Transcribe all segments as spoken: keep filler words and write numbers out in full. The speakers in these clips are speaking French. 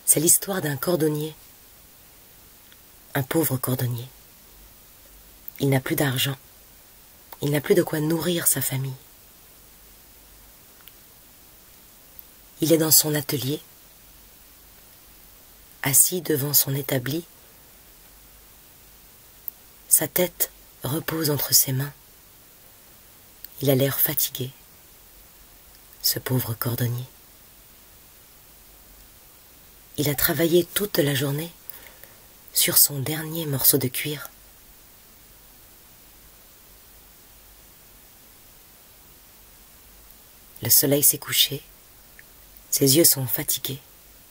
C'est l'histoire d'un cordonnier, un pauvre cordonnier. Il n'a plus d'argent, il n'a plus de quoi nourrir sa famille. Il est dans son atelier, assis devant son établi. Sa tête repose entre ses mains. Il a l'air fatigué, ce pauvre cordonnier. Il a travaillé toute la journée sur son dernier morceau de cuir. Le soleil s'est couché, ses yeux sont fatigués.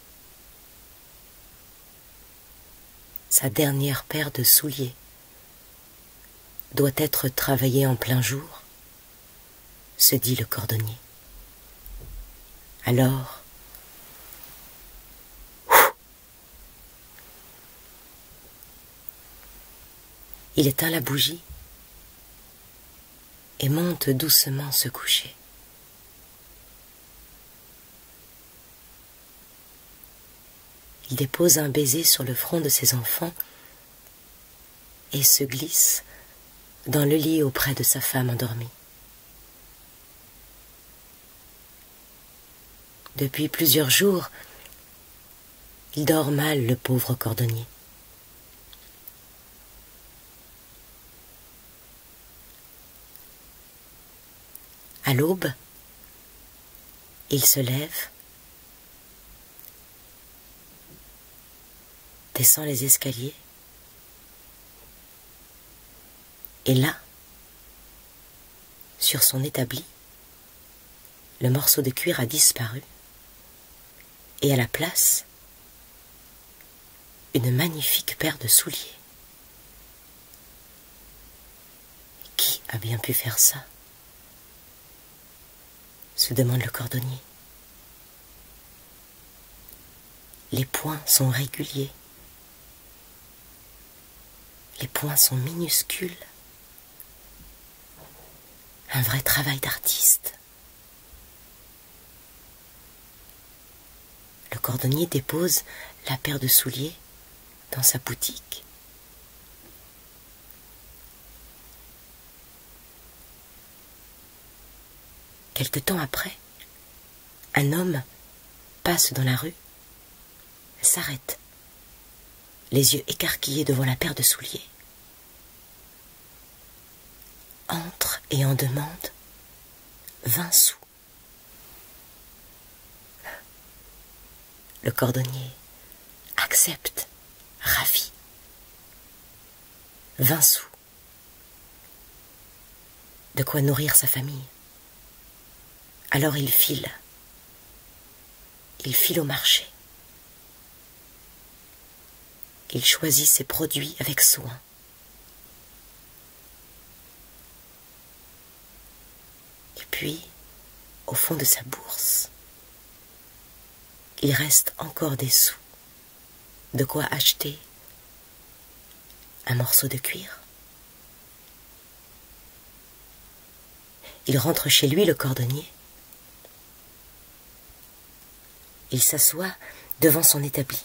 Sa dernière paire de souliers doit être travaillée en plein jour, se dit le cordonnier. Alors, il éteint la bougie et monte doucement se coucher. Il dépose un baiser sur le front de ses enfants et se glisse dans le lit auprès de sa femme endormie. Depuis plusieurs jours, il dort mal, le pauvre cordonnier. À l'aube, il se lève, descend les escaliers, et là, sur son établi, le morceau de cuir a disparu, et à la place, une magnifique paire de souliers. Qui a bien pu faire ça ? Se demande le cordonnier. Les points sont réguliers. Les points sont minuscules. Un vrai travail d'artiste. Le cordonnier dépose la paire de souliers dans sa boutique. Quelque temps après, un homme passe dans la rue, s'arrête, les yeux écarquillés devant la paire de souliers, entre et en demande vingt sous. Le cordonnier accepte, ravi. Vingt sous. De quoi nourrir sa famille. Alors il file. Il file au marché. Il choisit ses produits avec soin. Et puis, au fond de sa bourse, il reste encore des sous. De quoi acheter un morceau de cuir. Il rentre chez lui, le cordonnier. Il s'assoit devant son établi.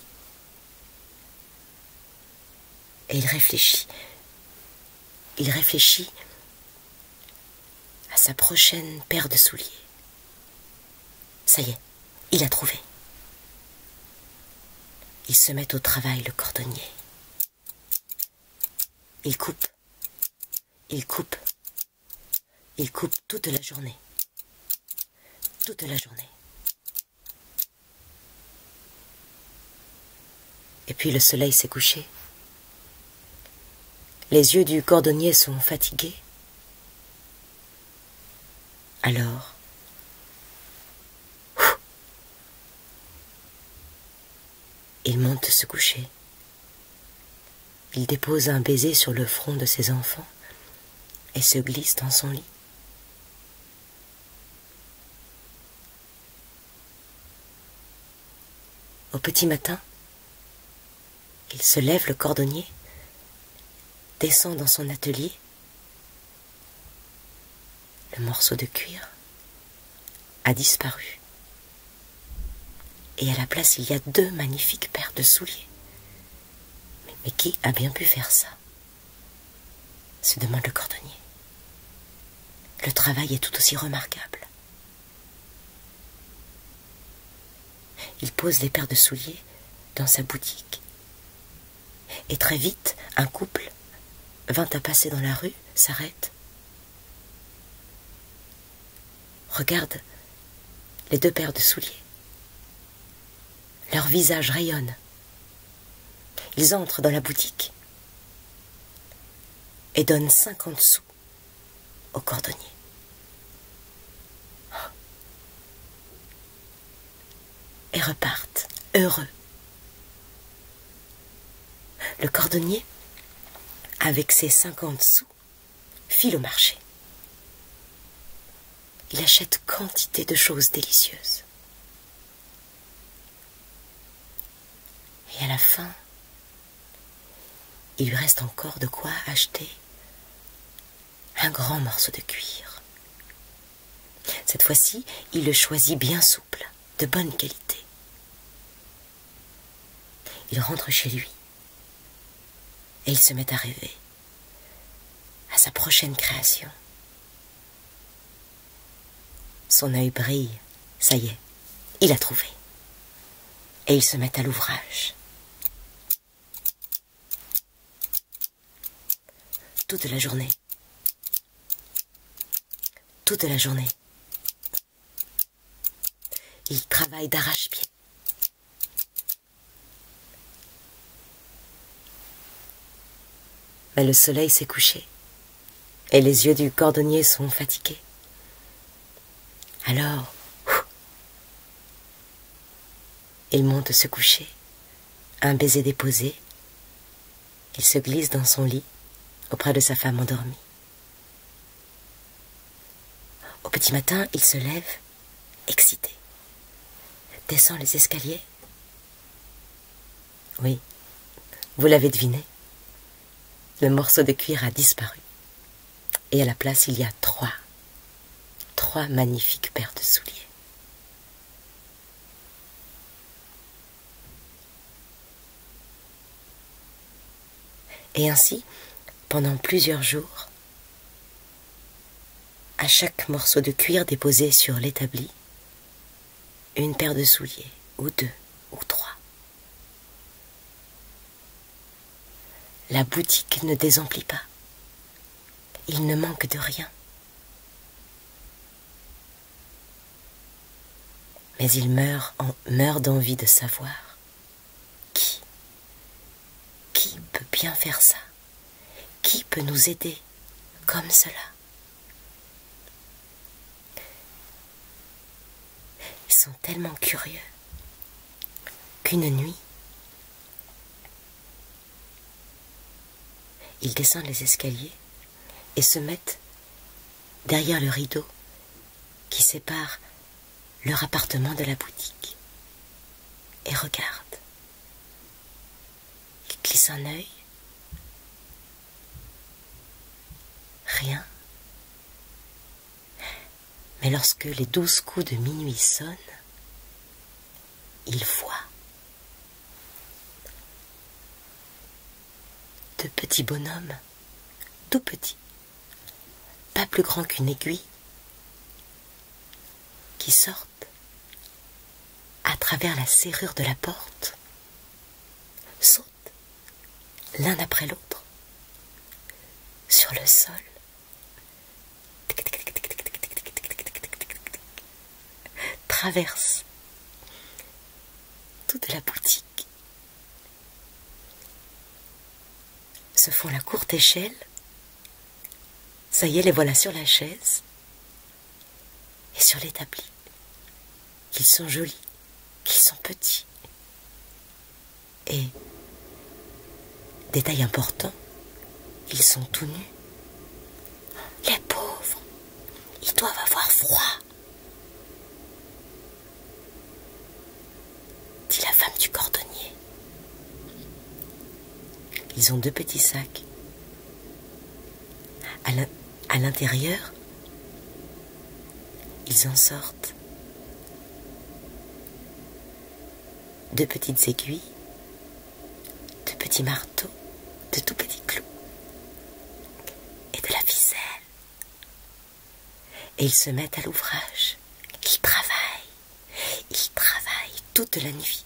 Et il réfléchit. Il réfléchit à sa prochaine paire de souliers. Ça y est, il a trouvé. Il se met au travail, le cordonnier. Il coupe. Il coupe. Il coupe toute la journée. Toute la journée. Et puis le soleil s'est couché. Les yeux du cordonnier sont fatigués. Alors, il monte se coucher. Il dépose un baiser sur le front de ses enfants et se glisse dans son lit. Au petit matin, il se lève, le cordonnier, descend dans son atelier. Le morceau de cuir a disparu. et à la place, il y a deux magnifiques paires de souliers. Mais, mais qui a bien pu faire ça? Se demande le cordonnier. Le travail est tout aussi remarquable. Il pose les paires de souliers dans sa boutique. Et très vite, un couple vint à passer dans la rue, s'arrête. Regarde les deux paires de souliers. Leurs visages rayonnent. Ils entrent dans la boutique et donnent cinquante sous au cordonnier. Et repartent, heureux. Le cordonnier, avec ses cinquante sous, file au marché. Il achète quantité de choses délicieuses. Et à la fin, il lui reste encore de quoi acheter un grand morceau de cuir. Cette fois-ci, il le choisit bien souple, de bonne qualité. Il rentre chez lui et il se met à rêver à sa prochaine création. Son œil brille, ça y est, il a trouvé. Et il se met à l'ouvrage. Toute la journée. Toute la journée. Il travaille d'arrache-pied. Mais le soleil s'est couché et les yeux du cordonnier sont fatigués. Alors, il monte se coucher, un baiser déposé, il se glisse dans son lit auprès de sa femme endormie. Au petit matin, il se lève, excité, descend les escaliers. Oui, vous l'avez deviné, le morceau de cuir a disparu. Et à la place, il y a trois, trois magnifiques paires de souliers. Et ainsi, pendant plusieurs jours, à chaque morceau de cuir déposé sur l'établi, une paire de souliers, ou deux, ou trois. La boutique ne désemplit pas. Il ne manque de rien. Mais il meurt, en, meurt d'envie de savoir qui, qui peut bien faire ça, qui peut nous aider comme cela. Ils sont tellement curieux qu'une nuit, ils descendent les escaliers et se mettent derrière le rideau qui sépare leur appartement de la boutique. Et regardent. Ils glissent un œil. Rien. Mais lorsque les douze coups de minuit sonnent, ils voient deux petits bonhommes, tout petits, pas plus grands qu'une aiguille, qui sortent à travers la serrure de la porte, sautent l'un après l'autre sur le sol, traversent toute la boutique, se font la courte échelle. Ça y est, les voilà sur la chaise et sur l'établi. Qu'ils sont jolis, qu'ils sont petits. Et, détail important, ils sont tout nus. Les pauvres, ils doivent avoir froid, dit la femme du cordonnier. Ils ont deux petits sacs. À l'intérieur, ils en sortent de petites aiguilles, de petits marteaux, de tout petits clous et de la ficelle. Et ils se mettent à l'ouvrage. Ils travaillent, ils travaillent toute la nuit.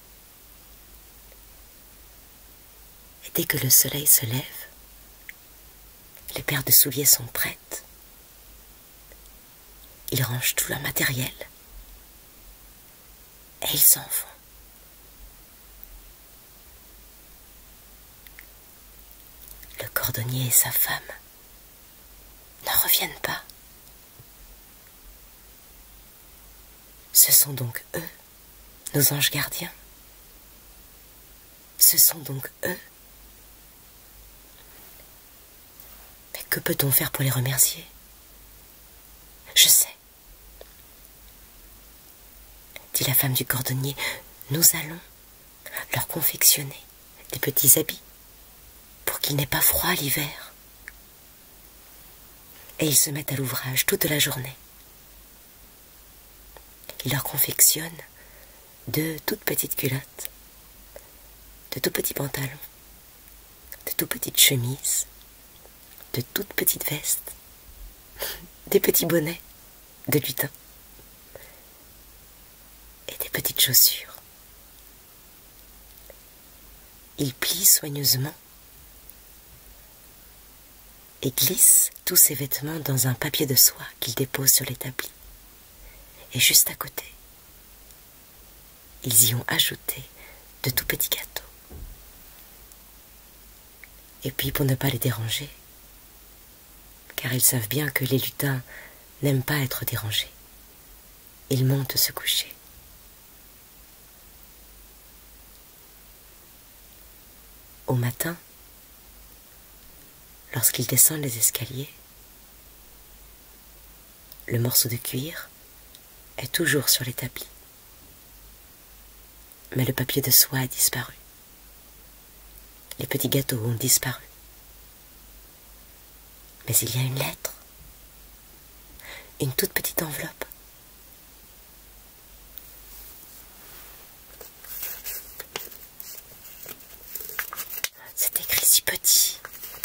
Et dès que le soleil se lève, les paires de souliers sont prêtes. Ils rangent tout leur matériel et ils s'en vont. Le cordonnier et sa femme n'en reviennent pas. Ce sont donc eux, nos anges gardiens. Ce sont donc eux. Mais que peut-on faire pour les remercier? Je sais, dit la femme du cordonnier, nous allons leur confectionner des petits habits pour qu'ils n'aient pas froid l'hiver. Et ils se mettent à l'ouvrage toute la journée. Ils leur confectionnent de toutes petites culottes, de tout petits pantalons, de toutes petites chemises, de toutes petites vestes, des petits bonnets de lutin et des petites chaussures. Ils plient soigneusement et glissent tous ces vêtements dans un papier de soie qu'ils déposent sur l'établi. Et juste à côté, ils y ont ajouté de tout petits gâteaux. Et puis pour ne pas les déranger, car ils savent bien que les lutins n'aiment pas être dérangés, ils montent se coucher. Au matin, lorsqu'ils descendent les escaliers, le morceau de cuir est toujours sur l'établi. Mais le papier de soie a disparu. Les petits gâteaux ont disparu. Mais il y a une lettre, une toute petite enveloppe. C'est écrit si petit.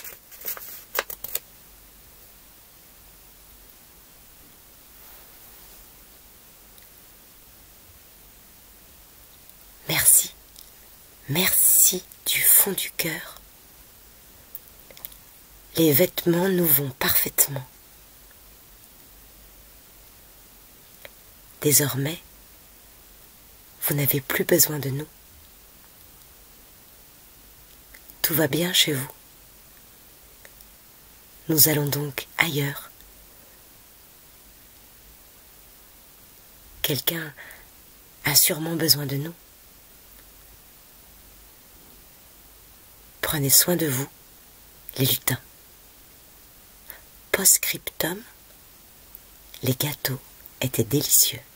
Merci, merci du fond du cœur. Les vêtements nous vont parfaitement. Désormais, vous n'avez plus besoin de nous. Tout va bien chez vous. Nous allons donc ailleurs. Quelqu'un a sûrement besoin de nous. Prenez soin de vous, les lutins. Post-scriptum, les gâteaux étaient délicieux.